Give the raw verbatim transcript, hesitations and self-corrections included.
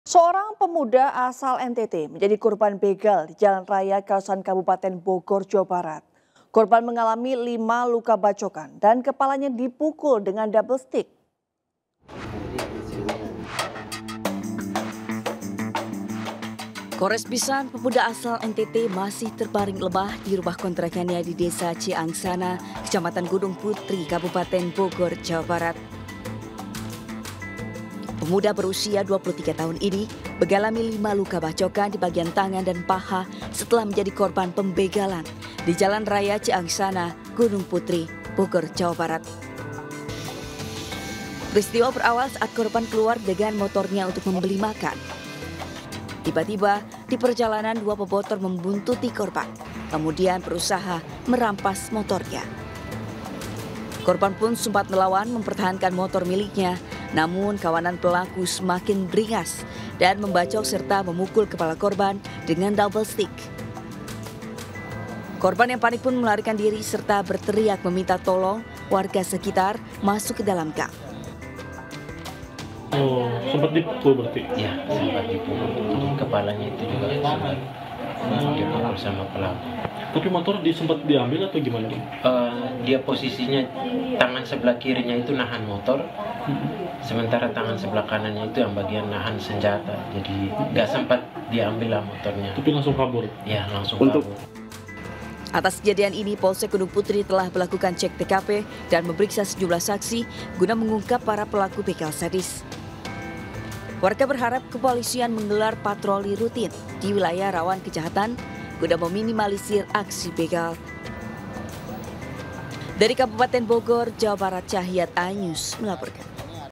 Seorang pemuda asal N T T menjadi korban begal di Jalan Raya kawasan Kabupaten Bogor, Jawa Barat. Korban mengalami lima luka bacokan dan kepalanya dipukul dengan double stick. Kores pisan pemuda asal N T T masih terbaring lebah di rumah kontrakannya di Desa Ciangsana, Kecamatan Gunung Putri, Kabupaten Bogor, Jawa Barat. Pemuda berusia dua puluh tiga tahun ini mengalami lima luka bacokan di bagian tangan dan paha setelah menjadi korban pembegalan di Jalan Raya Ciangsana, Gunung Putri, Bogor, Jawa Barat. Peristiwa berawal saat korban keluar dengan motornya untuk membeli makan. Tiba-tiba di perjalanan dua pemotor membuntuti korban, kemudian berusaha merampas motornya. Korban pun sempat melawan mempertahankan motor miliknya, namun kawanan pelaku semakin beringas dan membacok serta memukul kepala korban dengan double stick. Korban yang panik pun melarikan diri serta berteriak meminta tolong warga sekitar masuk ke dalam gang. Oh, sempat dipukul berarti? Ya, sempat dipukul. Jadi kepalanya itu juga sempat dipukul sama pelaku. Tapi motor di, sempat diambil atau gimana? Uh, dia posisinya tangan sebelah kirinya itu nahan motor, sementara tangan sebelah kanannya itu yang bagian nahan senjata. Jadi nggak sempat diambil lah motornya. Tapi langsung kabur? Ya, langsung Untuk... kabur. Atas kejadian ini, Polsek Gunung Putri telah melakukan cek T K P dan memeriksa sejumlah saksi guna mengungkap para pelaku begal sadis. Warga berharap kepolisian menggelar patroli rutin di wilayah rawan kejahatan guna meminimalisir aksi begal. Dari Kabupaten Bogor, Jawa Barat, Cahyat Anyus melaporkan.